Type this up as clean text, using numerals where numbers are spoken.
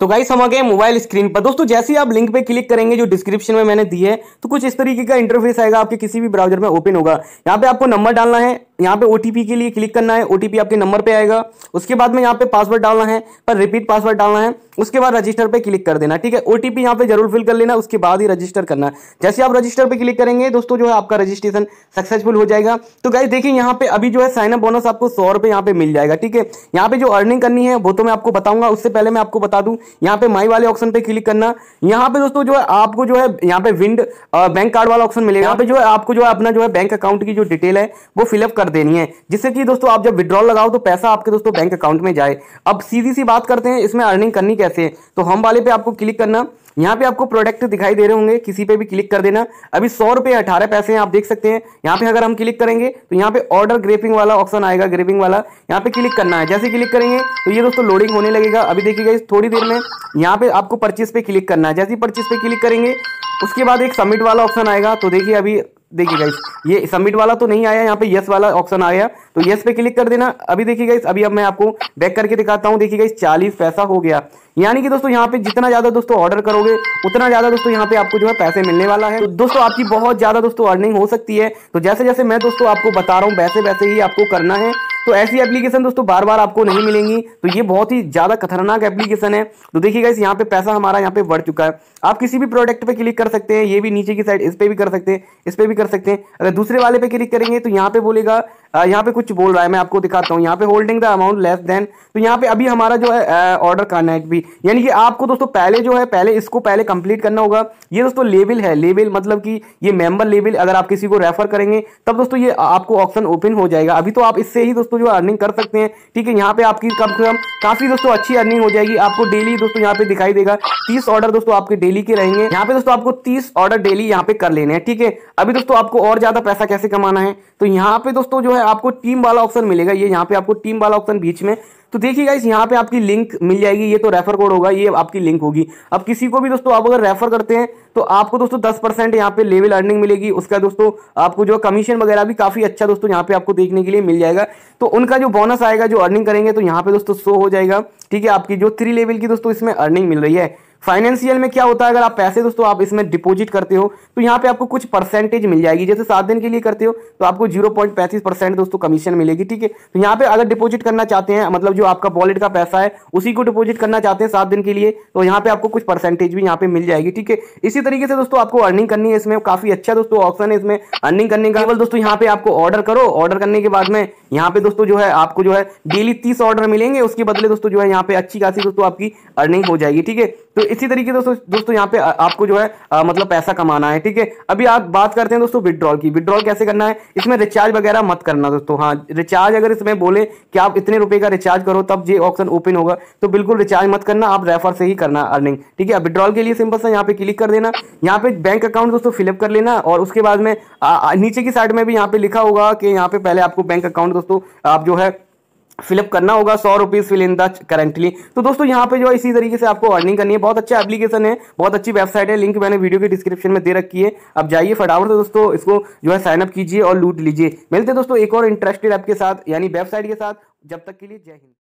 तो गाइस हम आ गए मोबाइल स्क्रीन पर। दोस्तों जैसे ही आप लिंक पे क्लिक करेंगे जो डिस्क्रिप्शन में मैंने दी है, तो कुछ इस तरीके का इंटरफेस आएगा, आपके किसी भी ब्राउजर में ओपन होगा। यहाँ पे आपको नंबर डालना है, यहाँ पे ओटीपी के लिए क्लिक करना है, ओटीपी आपके नंबर पे आएगा। उसके बाद में यहाँ पे पासवर्ड डालना है, पर रिपीट पासवर्ड डालना है। उसके बाद रजिस्टर पे क्लिक कर देना, ठीक है। ओटीपी यहाँ पे जरूर फिल कर लेना, उसके बाद ही रजिस्टर करना है। जैसे आप रजिस्टर पे क्लिक करेंगे दोस्तों जो है आपका रजिस्ट्रेशन सक्सेसफुल हो जाएगा। तो गाइस देखिए यहाँ पे अभी जो है साइन अप बोनस आपको 100 रुपए यहाँ पे मिल जाएगा, ठीक है। यहाँ पे जो अर्निंग करनी है वो तो मैं आपको बताऊंगा, उससे पहले मैं आपको बता दूं, यहाँ पे माई वाले ऑप्शन पे क्लिक करना। यहाँ पे दोस्तों जो है आपको जो है यहाँ पे विंड बैंक कार्ड वाला ऑप्शन मिलेगा। यहाँ पे जो है आपको जो है अपना जो है बैंक अकाउंट की जो डिटेल है वो फिलअप कर देनी है, जिससे कि दोस्तों आप जब विड्रॉल लगाओ तो पैसा आपके दोस्तों बैंक अकाउंट में जाए। अब सीधी सी बात करते हैं इसमें अर्निंग करनी कैसे है। तो हम वाले पे आपको क्लिक करना, यहाँ पे आपको प्रोडक्ट दिखाई दे रहे होंगे, किसी पे भी क्लिक कर देना। अभी 100 रुपए 18 पैसे हैं, आप देख सकते हैं। यहाँ पे अगर हम क्लिक करेंगे तो यहाँ पे ऑर्डर ग्रेपिंग वाला ऑप्शन आएगा, ग्रेपिंग वाला, यहाँ पे क्लिक करना है। जैसे क्लिक करेंगे तो ये दोस्तों लोडिंग होने लगेगा। अभी देखिएगा थोड़ी देर में यहाँ पे आपको परचेस पे क्लिक करना है। जैसे परचेस पे क्लिक करेंगे उसके बाद एक सबमिट वाला ऑप्शन आएगा। तो देखिए अभी देखिए गाइस ये सबमिट वाला तो नहीं आया, यहाँ पे यस वाला ऑप्शन आया, तो यस पे क्लिक कर देना। अभी देखिए गाइस अभी अब मैं आपको बैक करके दिखाता हूँ। देखिए गाइस 40 पैसा हो गया। यानी कि दोस्तों यहाँ पे जितना ज्यादा दोस्तों ऑर्डर करोगे उतना ज्यादा दोस्तों यहाँ पे आपको जो है पैसे मिलने वाला है। तो दोस्तों आपकी बहुत ज्यादा दोस्तों अर्निंग हो सकती है। तो जैसे जैसे मैं दोस्तों आपको बता रहा हूँ वैसे वैसे ही आपको करना है। तो ऐसी एप्लीकेशन दोस्तों बार बार आपको नहीं मिलेंगी, तो ये बहुत ही ज्यादा खतरनाक एप्लीकेशन है। तो देखिए गाइस यहाँ पे पैसा हमारा यहाँ पे बढ़ चुका है। आप किसी भी प्रोडक्ट पे क्लिक कर सकते हैं, ये भी नीचे की साइड इस पे भी कर सकते हैं, इस पे भी कर सकते हैं। अगर दूसरे वाले पे क्लिक करेंगे तो यहाँ पे बोलेगा, यहाँ पे कुछ बोल रहा है, मैं आपको दिखाता हूँ। यहाँ पे holding the amount less than, तो यहाँ पे अभी हमारा जो है ऑर्डर करना है भी, यानी कि आपको दोस्तों पहले जो है पहले इसको पहले कंप्लीट करना होगा। ये दोस्तों लेवल है, लेवल मतलब कि ये मेंबर लेवल, अगर आप किसी को रेफर करेंगे तब दोस्तों ये आपको ऑप्शन ओपन हो जाएगा। अभी तो आप इससे ही दोस्तों जो अर्निंग कर सकते हैं, ठीक है। यहाँ पे आपकी कम से कम काफी दोस्तों अच्छी अर्निंग हो जाएगी। आपको डेली दोस्तों यहाँ पे दिखाई देगा 30 ऑर्डर दोस्तों आपके डेली के रहेंगे। यहाँ पे दोस्तों आपको 30 ऑर्डर डेली यहाँ पे कर लेने हैं, ठीक है। अभी दोस्तों आपको और ज्यादा पैसा कैसे कमाना है, तो यहाँ पे दोस्तों जो है आपको टीम वाला ऑप्शन मिलेगा। ये यहाँ पे आपको टीम वाला ऑप्शन बीच में, तो देखिए गाइस यहाँ पे आपकी लिंक मिल जाएगी। ये तो रेफर कोड होगा, ये आपकी लिंक होगी। अब किसी को भी दोस्तों आप अगर रेफर करते हैं तो आपको दोस्तों 10% यहाँ पे लेवल अर्निंग मिलेगी। उसका दोस्तों आपको जो कमीशन वगैरह भी काफी अच्छा दोस्तों यहाँ पे आपको देखने के लिए मिल जाएगा। तो उनका जो बोनस आएगा जो अर्निंग करेंगे तो यहाँ पे दोस्तों शो हो जाएगा, ठीक है। आपकी जो 3 लेवल की दोस्तों इसमें अर्निंग मिल रही है। फाइनेंशियल में क्या होता है, अगर आप पैसे दोस्तों आप इसमें डिपॉजिट करते हो तो यहाँ पे आपको कुछ परसेंटेज मिल जाएगी। जैसे 7 दिन के लिए करते हो तो आपको 0.35% दोस्तों कमीशन मिलेगी, ठीक है। तो यहाँ पे अगर डिपॉजिट करना चाहते हैं, मतलब जो आपका वॉलेट का पैसा है उसी को डिपॉजिट करना चाहते हैं 7 दिन के लिए, तो यहाँ पे आपको कुछ परसेंटेज भी यहाँ पे मिल जाएगी, ठीक है। इसी तरीके से दोस्तों आपको अर्निंग करनी है। इसमें काफी अच्छा दोस्तों ऑप्शन है इसमें अर्निंग करने का। केवल दोस्तों यहाँ पे आपको ऑर्डर करो, ऑर्डर करने के बाद में यहाँ पे दोस्तों जो है आपको जो है डेली 30 ऑर्डर मिलेंगे। उसके बदले दोस्तों जो है यहाँ पे अच्छी खासी दोस्तों आपकी अर्निंग हो जाएगी, ठीक है। तो इसी तरीके दोस्तों यहाँ पे आपको जो है मतलब पैसा कमाना है, ठीक है। अभी आप बात करते हैं दोस्तों विड्रॉल की। विड्रॉल कैसे करना है, इसमें रिचार्ज वगैरह मत करना दोस्तों। हाँ, रिचार्ज अगर इसमें बोले कि आप इतने रुपए का रिचार्ज करो तब ये ऑप्शन ओपन होगा, तो बिल्कुल रिचार्ज मत करना, आप रेफर से ही करना अर्निंग, ठीक है। विड्रॉल के लिए सिंपल सा यहाँ पे क्लिक कर देना, यहाँ पे बैंक अकाउंट दोस्तों फिलअप कर लेना। और उसके बाद में नीचे की साइड में भी यहाँ पे लिखा होगा कि यहाँ पे पहले आपको बैंक अकाउंट दोस्तों आप जो है फिलअप करना होगा, 100 rupees fill in the currently. तो दोस्तों यहाँ पे जो है इसी तरीके से आपको अर्निंग करनी है। बहुत अच्छा एप्लीकेशन है, बहुत अच्छी वेबसाइट है, लिंक मैंने वीडियो के डिस्क्रिप्शन में दे रखी है। अब जाइए फटाफट से दोस्तों इसको जो है साइन अप कीजिए और लूट लीजिए। मिलते हैं दोस्तों एक और इंटरेस्टेड ऐप के साथ, यानी वेबसाइट के साथ। जब तक के लिए जय हिंद।